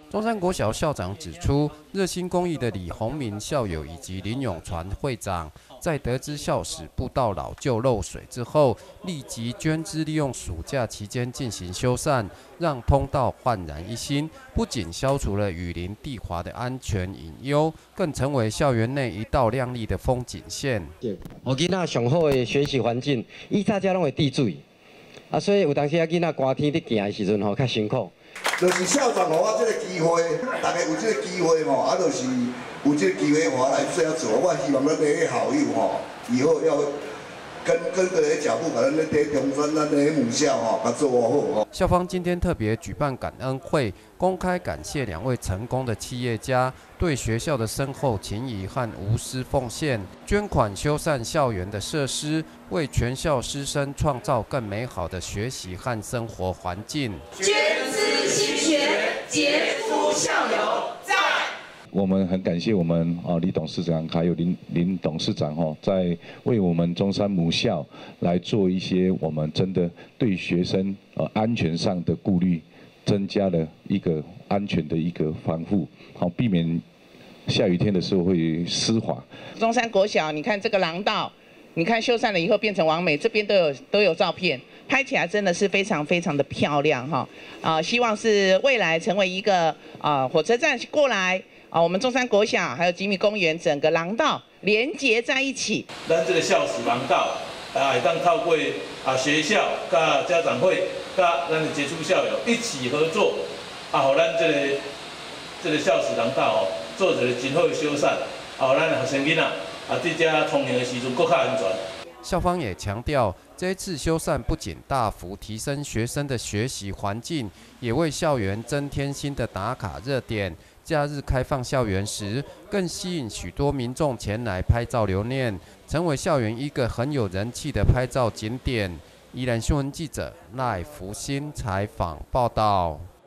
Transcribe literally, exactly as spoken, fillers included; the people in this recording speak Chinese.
中山国小校长指出，热心公益的李宏明校友以及林永传会长，在得知校史步道老旧漏水之后，立即捐资，利用暑假期间进行修缮，让通道焕然一新。不仅消除了雨淋地滑的安全隐忧，更成为校园内一道亮丽的风景线。 我囡仔上好的学习环境，伊早遮拢会滴水，啊，所以有当时啊囡仔寒天伫行的时阵吼较辛苦。 就是校长给我这个机会，大家有这个机会吼，啊，就是有这个机会我来这样做。我希望咱这些好友吼，以后要跟跟着的脚步，把咱的在中山咱的母校吼，把做好吼。 校方今天特别举办感恩会，公开感谢两位成功的企业家对学校的深厚情谊和无私奉献，捐款修缮校园的设施，为全校师生创造更美好的学习和生活环境。 捐资兴学，杰出校友在。 我们很感谢我们啊李董事长还有林林董事长哈，在为我们中山母校来做一些我们真的对学生呃安全上的顾虑，增加了一个安全的一个防护，好避免下雨天的时候会湿滑。 中山国小，你看这个廊道，你看修缮了以后变成完美，这边都有都有照片，拍起来真的是非常非常的漂亮哈啊！希望是未来成为一个啊火车站过来。 啊，我们中山国小还有吉米公园整个廊道连接在一起。 咱这个校史廊道啊，会当透过啊学校、甲家长会、甲咱的杰出校友一起合作，啊，互咱这个这个校史廊道哦，做一个真好的修缮，啊，互咱的学生囡仔啊，伫遮通行的时阵更较安全。 校方也强调，这一次修缮不仅大幅提升学生的学习环境，也为校园增添新的打卡热点。假日开放校园时，更吸引许多民众前来拍照留念，成为校园一个很有人气的拍照景点。宜兰新闻记者赖福新采访报道。